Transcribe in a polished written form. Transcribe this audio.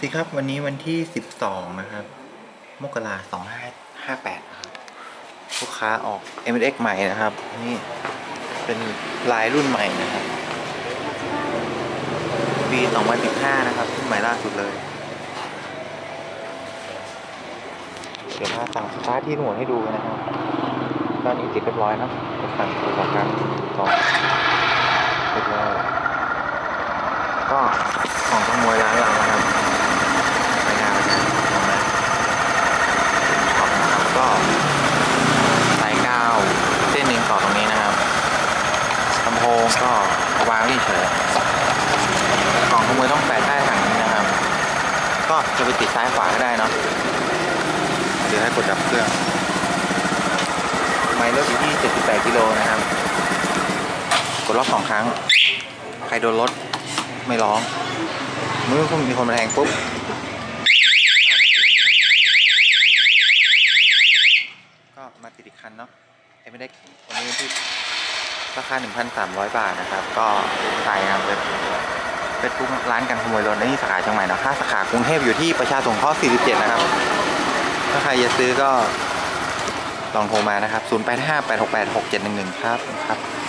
ดีครับวันนี้วันที่12นะครับมกราคม2558นะครับลูกค้าออก MX ใหม่นะครับนี่เป็นลายรุ่นใหม่นะครับปี2015นะครับรุ่นใหม่ล่าสุดเลยเดี๋ยวมาสั่งสตาร์ทที่หน่วยให้ดูนะครับตอนนี้ติดเรียบร้อยนะสั่งตัวสองครั้งสองเรียบร้อยก็ของขโมยร้านเรานะครับไม่น่าจะตรงนั้นช็อปนะครับก็สายกาวเส้นหนึ่งต่อตรงนี้นะครับลำโพงก็วางเฉยของขโมยต้องแปะใต้ถังนี้นะครับก็จะไปติดซ้ายขวาก็ได้เนาะเดี๋ยวให้กดดับเครื่องไมล์รถอยู่ที่78 กิโลนะครับกดล็อก2 ครั้งใครโดนรถไม่ร้องเมื่อมีคนมาแทงปุ๊บก็มาติดอีกคันเนาะไม่ได้วันนี้ที่ราคา 1,300 บาทนะครับก็ขายงานเป็นทุกร้านกันขโมยรถในที่สาขาเชียงใหม่นะถ้าสาขากรุงเทพอยู่ที่ประชาสงเคราะห์47นะครับถ้าใครจะซื้อก็ลองโทรมานะครับ0858686711ครับ